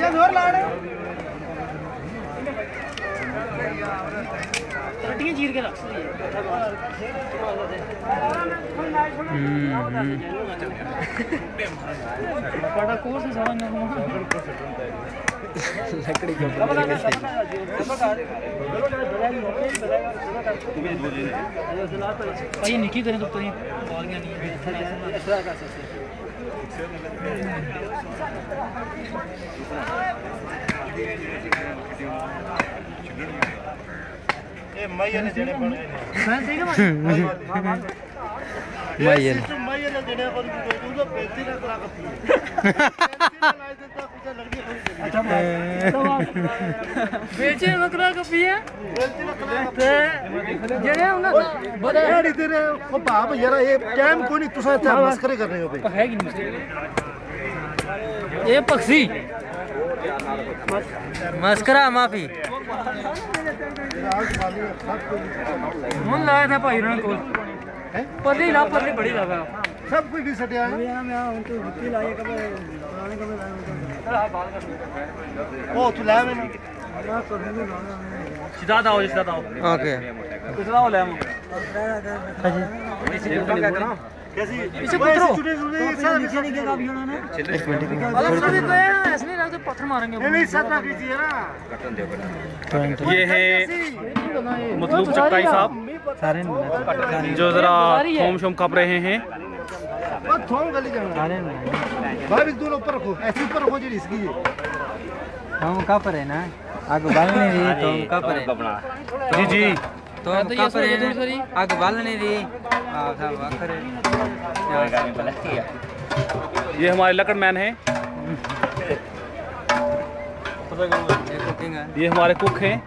जोर ला रहे हो रटियां चीर के रख बड़ा कोर्स है सारा लकड़ी के ये निकी करें तो ये बालियां नहीं है ऐसा कर सकते ए मैया ने जने बने मैं ठीक है मैया ने जने पर तू तो पैसे ना करा के अच्छा बेचे बकरा का पिए ते जने ना बड़ा यार इधर को बाप यार ये टाइम कोई नहीं तुसा इतना मस्करे कर रहे हो भाई है कि नहीं ये पक्षी मस्करा माफी मन लाया था भाई रण को पल्ली ला पल्ली बड़ी लगा सब कुछ भी सटिया है मैं उनको रुकी लाए कब पुराने कब ओ तू ले मैं सीधा आओ ओके सीधा आओ ले हम कैसी पीछे उतरो नीचे नहीं गिरेगा अभी उन्होंने एक मिनट थोड़ी ऐसे नहीं रखते पत्थर मारेंगे नहीं सदा कीजिए ना ये है मतलूब चक्काई साहब सारे जो जरा थोम शोम कप रहे हैं थोम गली जाना सारे भाई दोनों ऊपर रखो ऐसे ऊपर रखो जी इसकी हम कप रहे ना आगे बाल नहीं रही तो हम कप रहे जी जी तो कप रहे आगे बाल नहीं रही ये हमारे लकड़ मैन हैं ये हमारे कुक हैं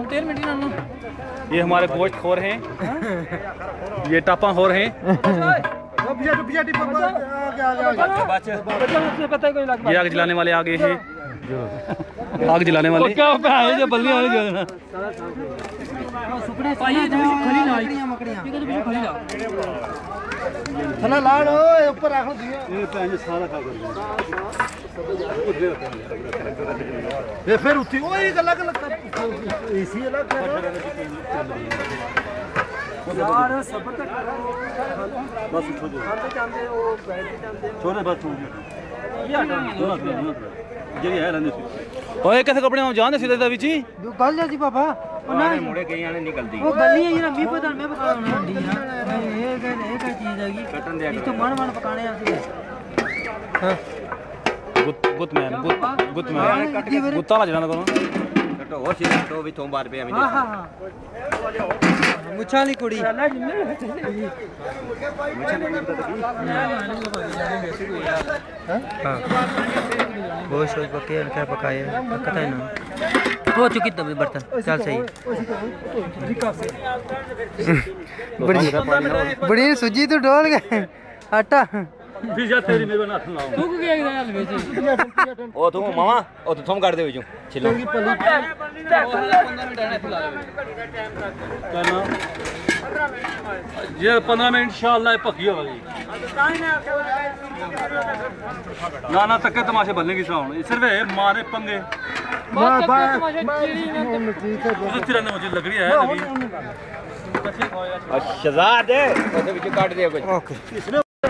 ये हमारे गोश्त खोर हैं ये टापा खोर हैं ये आग जलाने वाले आगे हैं आग जलाने वाले क्या जो बल्ली वाले जो है ना थला लाड़ ऊपर रखो दिया ये पैंजे सारा खा कर ये फिर उठी ओए अलग अलग इसी अलग कर यार सब्र तक कर बस छोड़ो छोड़े बस ये हटा ये है रहने से ओए कैसे कपड़े हम जान दे सीधे दा विची गल जाती पापा ना मुड़े कहीं आने निकलती वो गली है ना मैं बता ना ये क्या चीज है ये तो मन पकाने आती है हां गुतमैन गुत्ता ना जाना करो कटो और सीधा तो भी थोम बार पे हमें हां हां मुछाली कुड़ी हां बहुत सोच पके क्या पकाए पता है ना हो चुकी तब बर्तन चल सही बड़ी सूजी तो डोल गए आटा पिज्जा तेरी मेरे हाथ लाओ तू क्या यार बेचे ओ तू मामा ओ तू थोम काट दे जो छिलो ये 15 मिनट इंशाल्लाह पकी होगी ना तक तमाशे बनने की साउंड सिर्फ मारे पंगे मुझे लग रही है शहजाद है काट दिया कुछ ओके